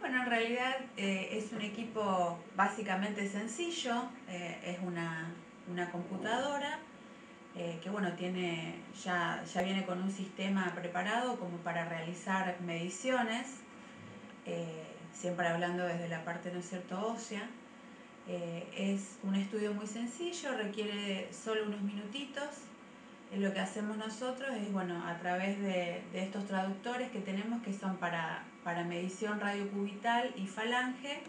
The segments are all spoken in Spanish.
Bueno, en realidad es un equipo básicamente sencillo, es una computadora que bueno, ya viene con un sistema preparado como para realizar mediciones, siempre hablando desde la parte, ¿no es cierto?, ósea. Es un estudio muy sencillo, requiere solo unos minutitos. Lo que hacemos nosotros es, bueno, a través de estos traductores que tenemos, que son para medición radiocubital y falange,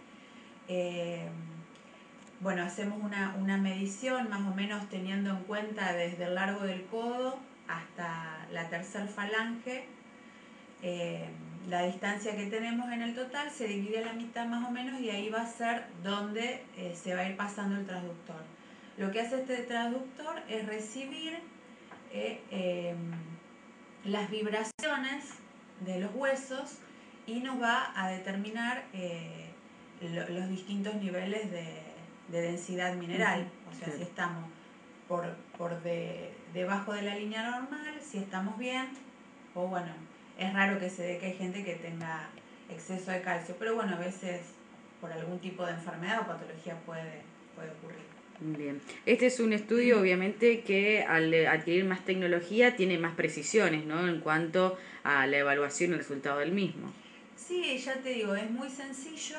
bueno, hacemos una medición más o menos teniendo en cuenta desde el largo del codo hasta la tercer falange. La distancia que tenemos en el total se divide a la mitad más o menos, y ahí va a ser donde se va a ir pasando el transductor. Lo que hace este transductor es recibir las vibraciones de los huesos y nos va a determinar los distintos niveles de densidad mineral. O sea, si estamos debajo de la línea normal, si estamos bien, o bueno, es raro que se dé que hay gente que tenga exceso de calcio, pero bueno, a veces por algún tipo de enfermedad o patología puede ocurrir. Bien. Este es un estudio, obviamente, que al adquirir más tecnología tiene más precisiones, ¿no?, en cuanto a la evaluación y el resultado del mismo. Sí, ya te digo, es muy sencillo,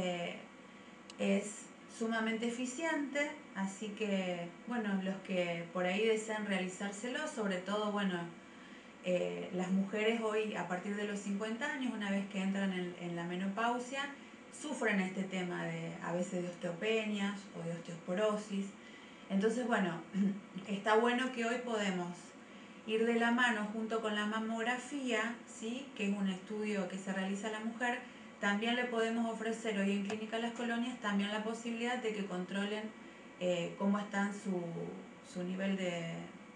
es sumamente eficiente, así que, bueno, los que por ahí desean realizárselo, sobre todo, bueno, las mujeres hoy, a partir de los 50 años, una vez que entran en la menopausia, sufren este tema a veces de osteopenias o de osteoporosis. Entonces, bueno, está bueno que hoy podemos ir de la mano junto con la mamografía, ¿sí?, que es un estudio que se realiza a la mujer. También le podemos ofrecer hoy en Clínica Las Colonias también la posibilidad de que controlen cómo está su nivel de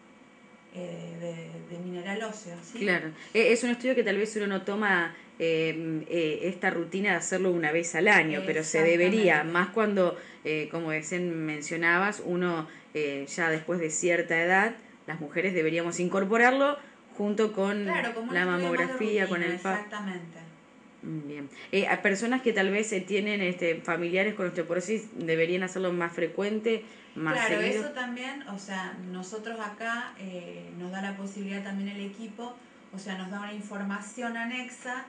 mineral óseo, ¿sí? Claro, es un estudio que tal vez uno no toma esta rutina de hacerlo una vez al año, pero se debería, más cuando, como recién mencionabas, uno ya después de cierta edad, las mujeres deberíamos incorporarlo junto con la mamografía, con el PAP. Exactamente. Bien. A personas que tal vez tienen familiares con osteoporosis, deberían hacerlo más frecuente, más claro, seguido. Eso también, o sea, nosotros acá nos da la posibilidad también el equipo, o sea, nos da una información anexa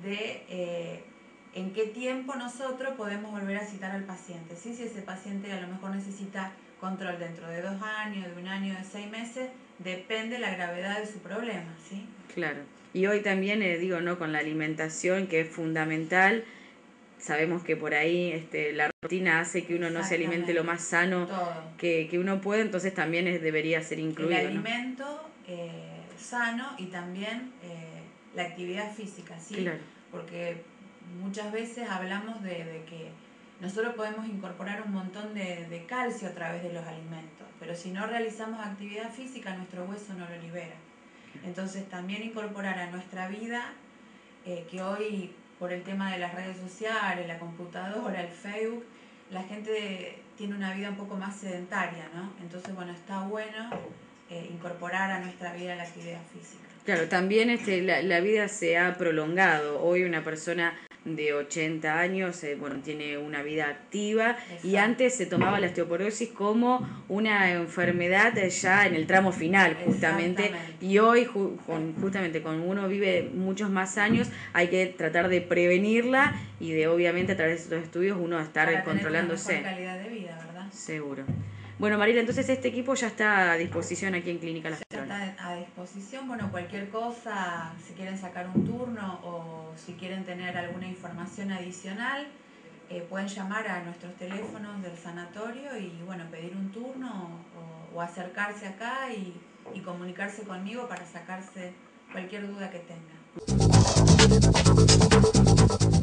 de en qué tiempo nosotros podemos volver a citar al paciente, ¿sí? Si ese paciente a lo mejor necesita control dentro de 2 años, de 1 año, de 6 meses, depende la gravedad de su problema, ¿sí? Claro. Y hoy también, digo, ¿no?, con la alimentación, que es fundamental. Sabemos que por ahí la rutina hace que uno no se alimente lo más sano que uno puede, entonces también debería ser incluido, el alimento sano y también la actividad física, ¿sí? Claro. Porque muchas veces hablamos de que nosotros podemos incorporar un montón de calcio a través de los alimentos, pero si no realizamos actividad física, nuestro hueso no lo libera. Entonces también incorporar a nuestra vida, que hoy por el tema de las redes sociales, la computadora, el Facebook, la gente tiene una vida un poco más sedentaria, ¿no? Entonces, bueno, está bueno incorporar a nuestra vida la actividad física. Claro, también la vida se ha prolongado. Hoy una persona de 80 años bueno, tiene una vida activa. Exacto. Y antes se tomaba la osteoporosis como una enfermedad ya en el tramo final, justamente. Y hoy, justamente cuando uno vive muchos más años, hay que tratar de prevenirla y de, obviamente, a través de estos estudios uno estar para controlándose. Tener una mejor calidad de vida, ¿verdad? Seguro. Bueno, Mariela, entonces este equipo ya está a disposición aquí en Clínica Las Colonias. Ya está a disposición, bueno, cualquier cosa, si quieren sacar un turno o si quieren tener alguna información adicional, pueden llamar a nuestros teléfonos del sanatorio y, bueno, pedir un turno o acercarse acá y comunicarse conmigo para sacarse cualquier duda que tengan.